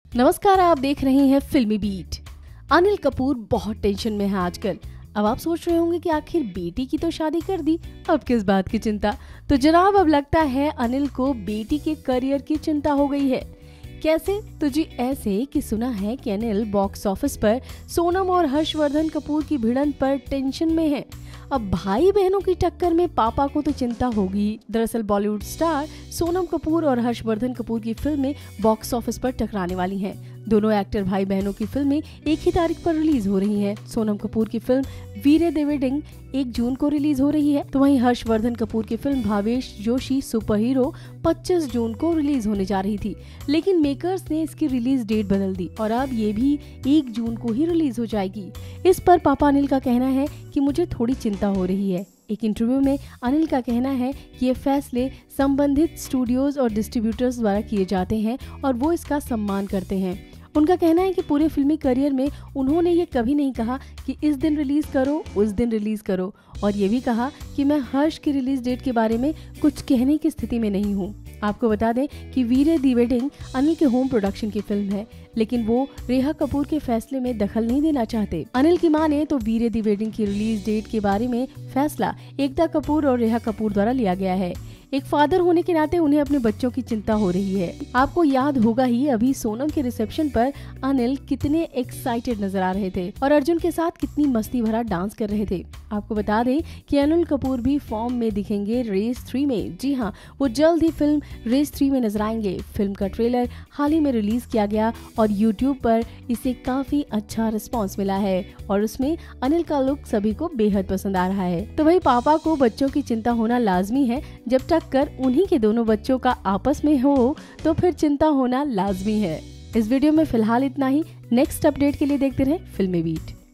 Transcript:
नमस्कार, आप देख रहे हैं फिल्मी बीट। अनिल कपूर बहुत टेंशन में है आजकल। अब आप सोच रहे होंगे कि आखिर बेटी की तो शादी कर दी, अब किस बात की चिंता। तो जनाब, अब लगता है अनिल को बेटी के करियर की चिंता हो गई है। कैसे? तो जी ऐसे कि सुना है कि अनिल बॉक्स ऑफिस पर सोनम और हर्षवर्धन कपूर की भिड़ंत पर टेंशन में है। अब भाई बहनों की टक्कर में पापा को तो चिंता होगी। दरअसल बॉलीवुड स्टार सोनम कपूर और हर्षवर्धन कपूर की फिल्में बॉक्स ऑफिस पर टकराने वाली हैं। दोनों एक्टर भाई बहनों की फिल्में एक ही तारीख पर रिलीज हो रही हैं। सोनम कपूर की फिल्म वीरे दी वेडिंग 1 जून को रिलीज हो रही है, तो वहीं हर्षवर्धन कपूर की फिल्म भावेश जोशी सुपरहीरो 25 जून को रिलीज होने जा रही थी। लेकिन मेकर्स ने इसकी रिलीज डेट बदल दी और अब ये भी 1 जून को ही रिलीज हो जाएगी। इस पर पापा अनिल का कहना है कि मुझे थोड़ी चिंता हो रही है। एक इंटरव्यू में अनिल का कहना है कि ये फैसले संबंधित स्टूडियोज और डिस्ट्रीब्यूटर्स द्वारा किए जाते हैं और वो इसका सम्मान करते हैं। उनका कहना है कि पूरे फिल्मी करियर में उन्होंने ये कभी नहीं कहा कि इस दिन रिलीज करो, उस दिन रिलीज करो, और ये भी कहा कि मैं हर्ष की रिलीज डेट के बारे में कुछ कहने की स्थिति में नहीं हूँ। आपको बता दें कि वीरे दी वेडिंग अनिल के होम प्रोडक्शन की फिल्म है, लेकिन वो रेहा कपूर के फैसले में दखल नहीं देना चाहते। अनिल की माने तो वीरे दी वेडिंग की रिलीज डेट के बारे में फैसला एकता कपूर और रेहा कपूर द्वारा लिया गया है। एक फादर होने के नाते उन्हें अपने बच्चों की चिंता हो रही है। आपको याद होगा ही अभी सोनम के रिसेप्शन पर अनिल कितने एक्साइटेड नजर आ रहे थे और अर्जुन के साथ कितनी मस्ती भरा डांस कर रहे थे। आपको बता दें कि अनिल कपूर भी फॉर्म में दिखेंगे रेस 3 में। जी हाँ, वो जल्द ही फिल्म रेस 3 में नजर आएंगे। फिल्म का ट्रेलर हाल ही में रिलीज किया गया और यूट्यूब पर इसे काफी अच्छा रिस्पॉन्स मिला है और उसमें अनिल का लुक सभी को बेहद पसंद आ रहा है। तो वही पापा को बच्चों की चिंता होना लाजमी है। जब टक्कर उन्हीं के दोनों बच्चों का आपस में हो तो फिर चिंता होना लाजमी है। इस वीडियो में फिलहाल इतना ही। नेक्स्ट अपडेट के लिए देखते रहें फिल्मी बीट।